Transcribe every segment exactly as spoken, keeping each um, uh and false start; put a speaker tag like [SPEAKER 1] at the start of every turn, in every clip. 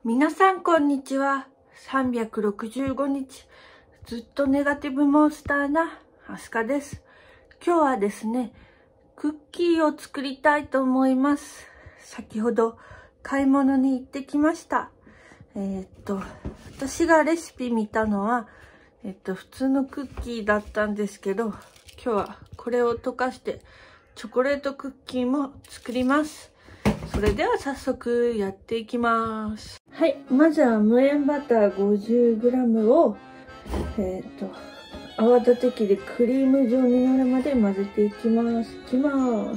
[SPEAKER 1] 皆さんこんにちは。さんびゃくろくじゅうごにちずっとネガティブモンスターなアスカです。今日はですね、クッキーを作りたいと思います。先ほど買い物に行ってきました。えー、っと私がレシピ見たのはえっと普通のクッキーだったんですけど、今日はこれを溶かしてチョコレートクッキーも作ります。それでは早速やっていきます。はい、まずは無塩バター ごじゅうグラム をえっと泡立て器でクリーム状になるまで混ぜていきます。いきます。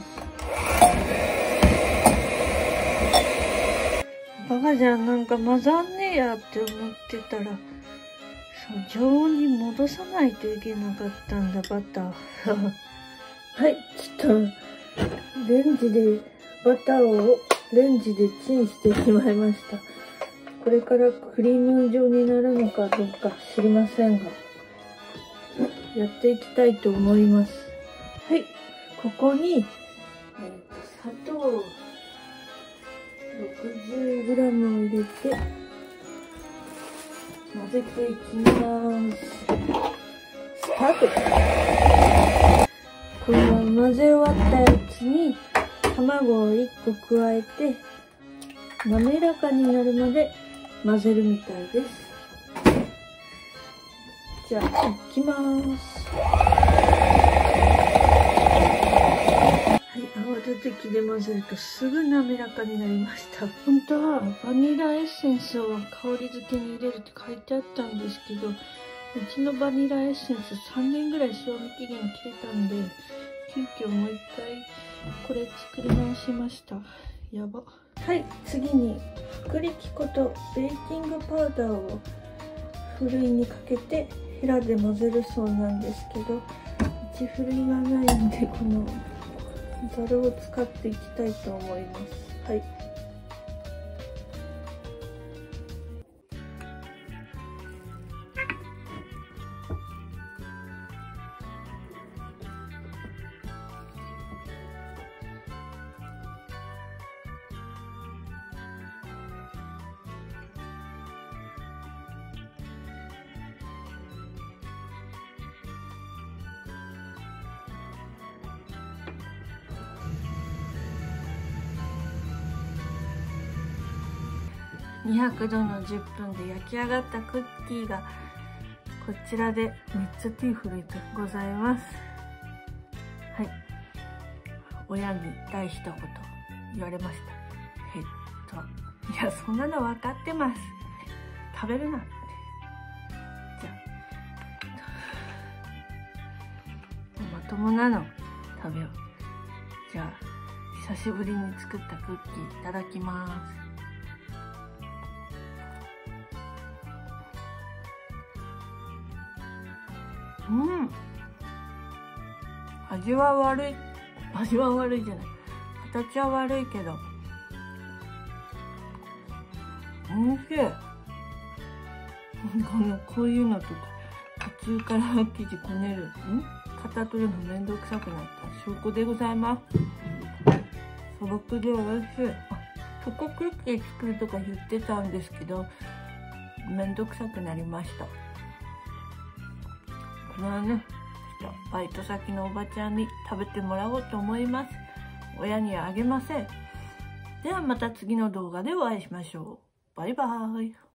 [SPEAKER 1] バカじゃん、なんか混ざんねえやって思ってたら、そう常温に戻さないといけなかったんだ、バター。はい、ちょっとレンジでバターをレンジでチンしてしまいました。これからクリーム状になるのかどうか知りませんが、やっていきたいと思います。はい、ここに、えー、と砂糖 ろくじゅうグラム を入れて混ぜていきます。スタート。この混ぜ終わったやつに卵をいっこ加えて滑らかになるまで混ぜるみたいです。じゃあいきます。はい、泡立て器で混ぜるとすぐ滑らかになりました。本当はバニラエッセンスを香り付けに入れるって書いてあったんですけど、うちのバニラエッセンスさんねんぐらい賞味期限切れたんで、急遽もう一回これ作り直しました。やば。はい、次に薄力粉とベーキングパウダーをふるいにかけてヘラで混ぜるそうなんですけど、うちふるいがないんでこのざるを使っていきたいと思います。はい、にひゃくどのじゅっぷんで焼き上がったクッキーがこちらで、めっちゃ手古いでございます。はい、親に大一言言われました。えっといや、そんなの分かってます、食べるなって。じゃあまともなの食べよう。じゃあ久しぶりに作ったクッキーいただきます。うん、味は悪い味は悪いじゃない形は悪いけどおいしい。このこういうのとか途中から生地こねるん型取るのめんどくさくなった証拠でございます。素朴でおいしい。あ、チョコクッキー作るとか言ってたんですけど、めんどくさくなりました。これはね、バイト先のおばちゃんに食べてもらおうと思います。親にはあげません。ではまた次の動画でお会いしましょう。バイバーイ。